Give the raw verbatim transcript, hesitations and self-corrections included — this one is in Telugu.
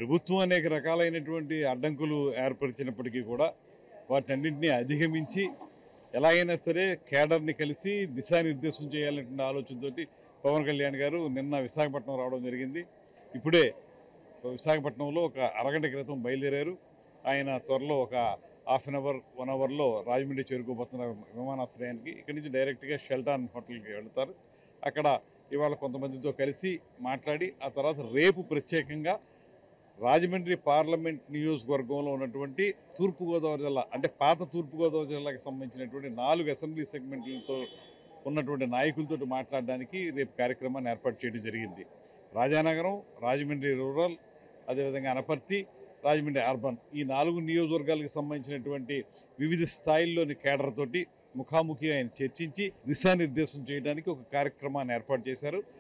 ప్రభుత్వం అనేక రకాలైనటువంటి అడ్డంకులు ఏర్పరిచినప్పటికీ కూడా వాటన్నింటినీ అధిగమించి ఎలాగైనా సరే కేడర్ని కలిసి దిశానిర్దేశం చేయాలనే ఆలోచనతోటి పవన్ కళ్యాణ్ గారు నిన్న విశాఖపట్నం రావడం జరిగింది. ఇప్పుడే విశాఖపట్నంలో ఒక అరగంట క్రితం బయలుదేరారు. ఆయన త్వరలో ఒక హాఫ్ అన్ అవర్ వన్ అవర్లో రాజమండ్రి చేరుకోబోతున్నారు విమానాశ్రయానికి. ఇక్కడి నుంచి డైరెక్ట్గా షెల్టాన్ హోటల్కి వెళ్తారు. అక్కడ ఇవాళ కొంతమందితో కలిసి మాట్లాడి ఆ తర్వాత రేపు ప్రత్యేకంగా రాజమండ్రి పార్లమెంట్ నియోజకవర్గంలో ఉన్నటువంటి తూర్పుగోదావరి జిల్లా అంటే పాత తూర్పుగోదావరి జిల్లాకి సంబంధించినటువంటి నాలుగు అసెంబ్లీ సెగ్మెంట్లతో ఉన్నటువంటి నాయకులతో మాట్లాడడానికి రేపు కార్యక్రమాన్ని ఏర్పాటు చేయడం జరిగింది. రాజానగరం, రాజమండ్రి రూరల్, అదేవిధంగా అనపర్తి, రాజమండ్రి అర్బన్ ఈ నాలుగు నియోజకవర్గాలకు సంబంధించినటువంటి వివిధ స్థాయిల్లోని కేడర్ తోటి ముఖాముఖి ఆయన చర్చించి దిశానిర్దేశం చేయడానికి ఒక కార్యక్రమాన్ని ఏర్పాటు చేశారు.